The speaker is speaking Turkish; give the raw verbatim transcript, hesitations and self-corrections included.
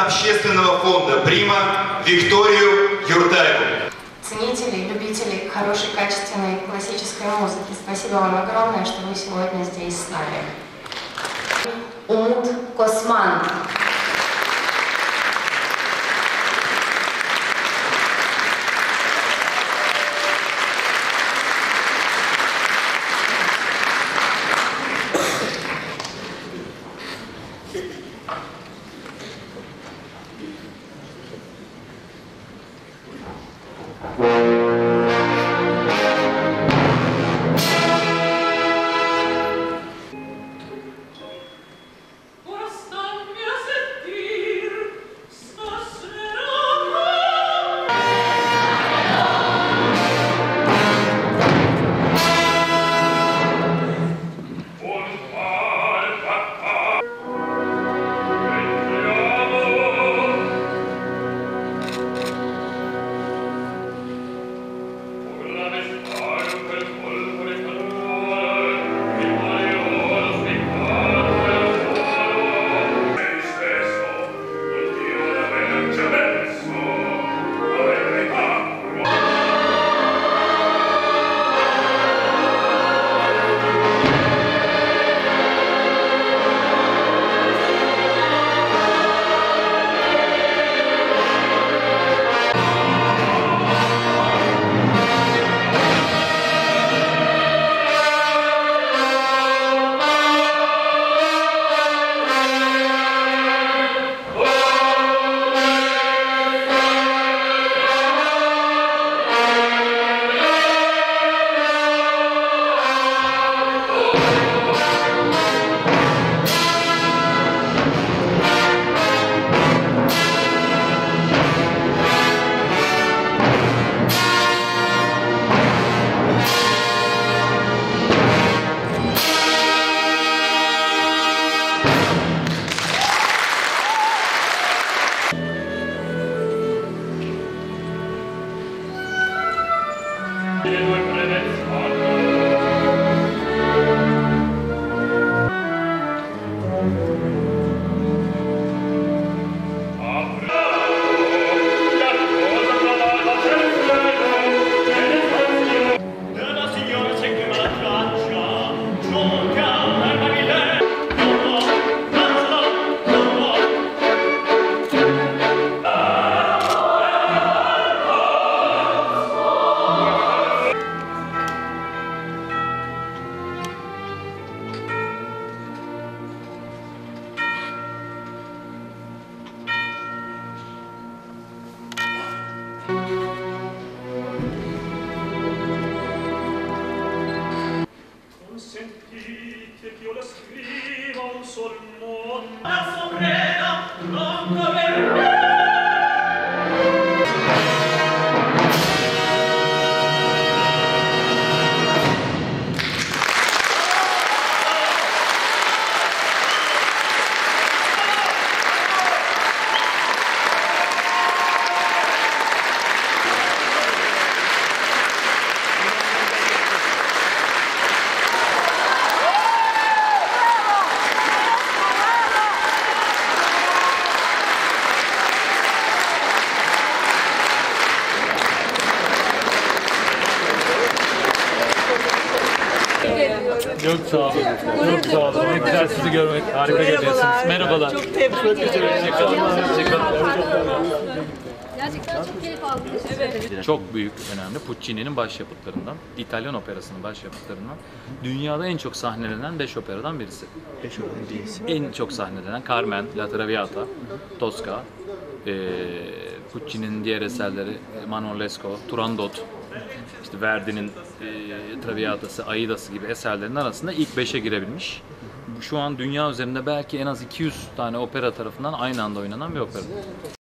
общественного фонда «Прима» Викторию Юртаеву. Ценители, любители хорошей, качественной классической музыки, спасибо вам огромное, что вы сегодня здесь с нами. Умут Косман. Sentite che io la scriva un sol modo la sovrana non dover Çok sağ olun. Çok sağ olun. Ne güzel sizi görmek. Harika geliyorsunuz. Merhabalar. Çok tebrik ederim. Gerçekten çok keyif aldım. Evet. Çok büyük, önemli. Puccini'nin başyapıtlarından, İtalyan operasının başyapıtlarından, dünyada en çok sahnelenen beş operadan birisi. Beş opera birisi. En çok sahnelenen Carmen, La Traviata, Tosca, e, Puccini'nin diğer eserleri Manon Lescaut, Turandot, işte Verdi'nin e, Traviata'sı, Aida'sı gibi eserlerin arasında ilk beşe girebilmiş. Şu an dünya üzerinde belki en az iki yüz tane opera tarafından aynı anda oynanan bir opera.